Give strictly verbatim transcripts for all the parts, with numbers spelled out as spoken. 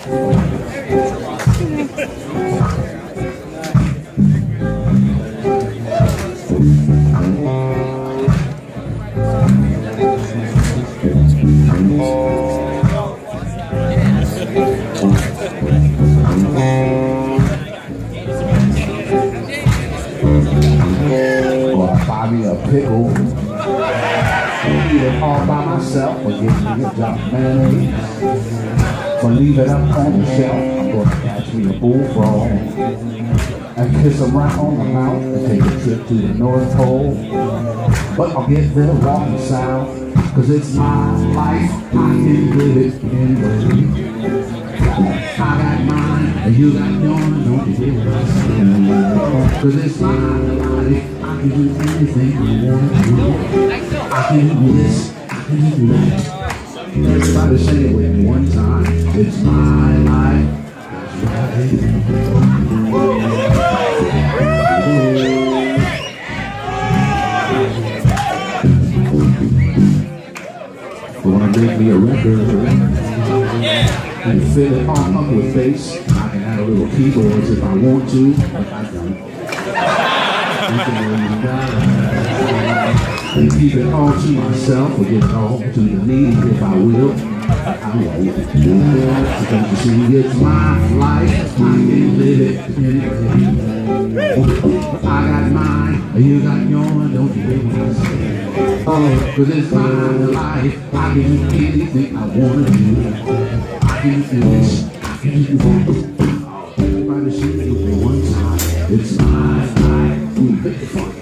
Buy me a pickle, eat it all by myself, or get me a drop of mayonnaise, or leave it up on the shelf. I'm gonna catch me a bullfrog and kiss him right on the mouth and take a trip to the North Pole. But I'll get there walking south, cause it's my life, I can live it anyway. I got mine, and you got yours, don't you hear what I'm saying? Cause it's my life, I can do anything I want to do. I can do this, I can do that. Everybody say it with me one time. It's my life, that's right. You wanna make me a record? And fill it all up with bass. I can add a little keyboards if I want to, but I don't. And keep it all to myself, or give it all to the needy if I will. I won't. Don't you see, it's my life, I can live it anyway. I got mine, you got yours, don't you hear what I say? Oh, cause it's my life, I can do anything I wanna do. I can do this, I can do that. Everybody sing it with me one time. It's my life, we make it fun.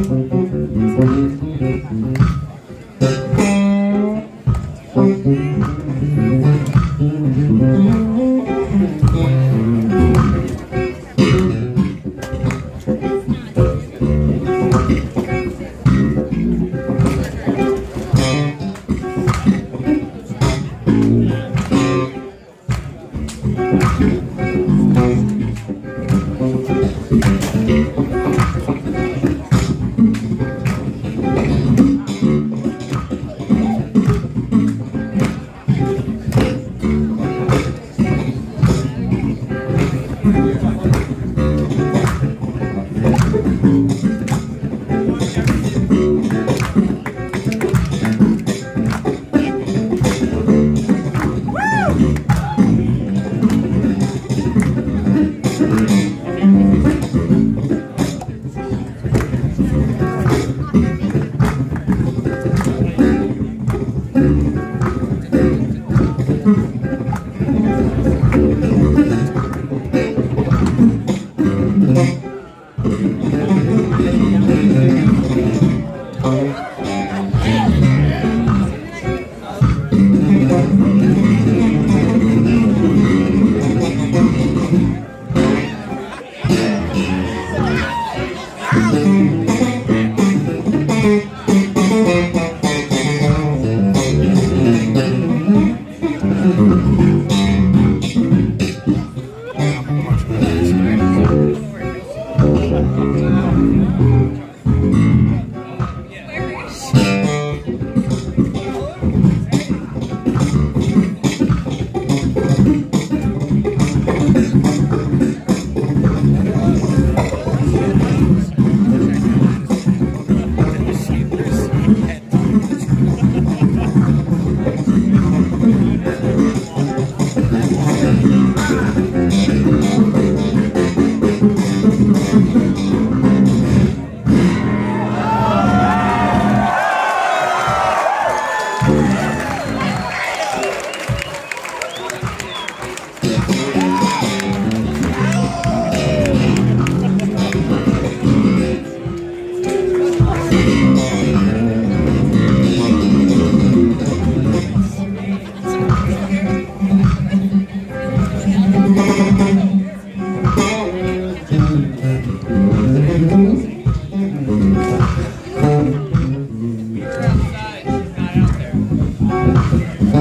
Thank you.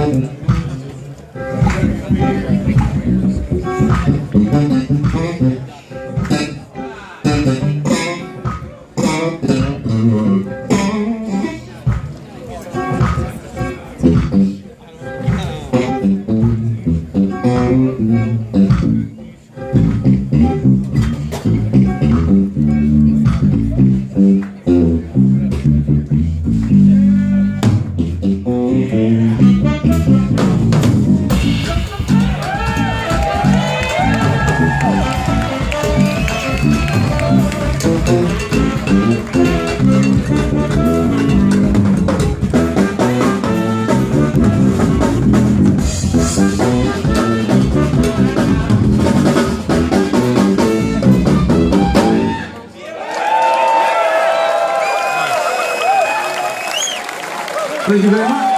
Thank you very much.